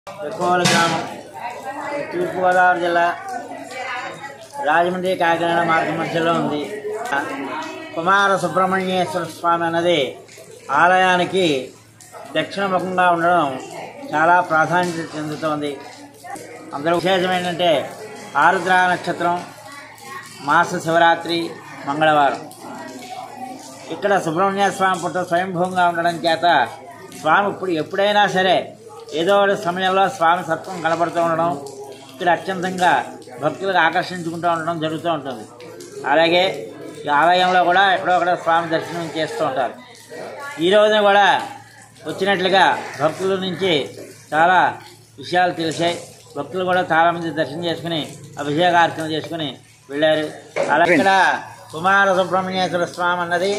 ఎక్కువల గ్రామం తూర్పుగోదావరి జిల్లా రాజమండ్రి కాకినాడ మార్గం మధ్యలో ఉంది. కుమార సుబ్రహ్మణ్యేశ్వర స్వామి అన్నది ఆలయానికి దక్షిణముఖంగా ఉండడం చాలా ప్రాధాన్యత చెందుతోంది. అందులో విశేషం ఏంటంటే ఆరుద్ర నక్షత్రం, మాస శివరాత్రి, మంగళవారం. ఇక్కడ సుబ్రహ్మణ్య స్వామి పుట్ట స్వయంభూంగా ఉండడం చేత స్వామి ఎప్పుడైనా సరే ఏదో ఒక సమయంలో స్వామి సత్వం కనబడుతూ ఉండడం, ఇక్కడ అత్యంతంగా భక్తులకు ఆకర్షించుకుంటూ ఉండడం జరుగుతూ ఉంటుంది. అలాగే ఈ ఆలయంలో కూడా ఎక్కడొక్కడ స్వామి దర్శనం చేస్తూ ఉంటారు. ఈ రోజున కూడా వచ్చినట్లుగా భక్తుల నుంచి చాలా విషయాలు తెలిసాయి. భక్తులు కూడా చాలామంది దర్శనం చేసుకుని అభిషేకార్చన చేసుకుని వెళ్ళారు. అలాగే ఇక్కడ కుమార సుబ్రహ్మణ్యేశ్వర స్వామి అన్నది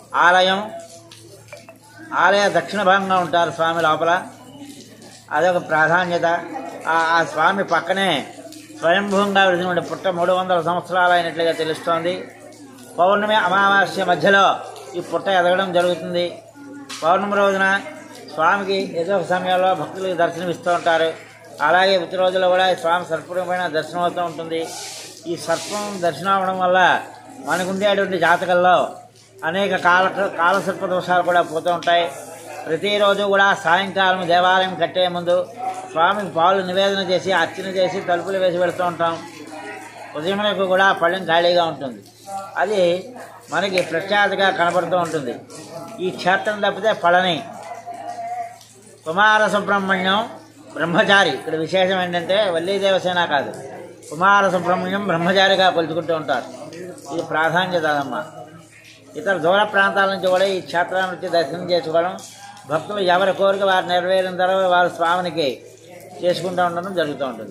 ఆలయ దక్షిణ భాగంగా ఉంటారు స్వామి లోపల. అదొక ప్రాధాన్యత. ఆ స్వామి పక్కనే స్వయంభూంగా వెలిసిన పుట్ట 300 సంవత్సరాలు అయినట్లుగా తెలుస్తోంది. పౌర్ణమి అమావాస్య మధ్యలో ఈ పుట్ట ఎదగడం జరుగుతుంది. పౌర్ణమి రోజున స్వామికి ఏదో ఒక సమయంలో భక్తులకు దర్శనమిస్తూ ఉంటారు. అలాగే ప్రతి రోజుల్లో కూడా ఈ స్వామి సర్పరూపమైన దర్శనం అవుతూ ఉంటుంది. ఈ సర్పం దర్శనం అవడం వల్ల మనకుండేటువంటి జాతకంలో అనేక కాలసర్ప దోషాలు కూడా పోతూ ఉంటాయి. ప్రతిరోజు కూడా సాయంకాలం దేవాలయం కట్టే ముందు స్వామికి పాలు నివేదన చేసి అర్చన చేసి తలుపులు వేసి వెళుతూ ఉంటాం. ఉదయమునకు కూడా పళ్ళెం ఖాళీగా ఉంటుంది. అది మనకి ప్రఖ్యాతిగా కనబడుతూ ఉంటుంది. ఈ క్షేత్రం తప్పితే పళని. కుమార సుబ్రహ్మణ్యం బ్రహ్మచారి. ఇక్కడ విశేషం ఏంటంటే వల్లీ దేవసేన కాదు, కుమార సుబ్రహ్మణ్యం బ్రహ్మచారిగా కొలుచుకుంటూ ఉంటారు. ఇది ప్రాధాన్యత అదమ్మా. ఇతర దూర ప్రాంతాల నుంచి కూడా ఈ క్షేత్రాన్ని వచ్చి దర్శనం చేసుకోవడం, భక్తులు ఎవరి కోరిక వారు నెరవేరిన తర్వాత వారు స్వామినికి చేసుకుంటూ ఉండడం జరుగుతూ ఉంటుంది.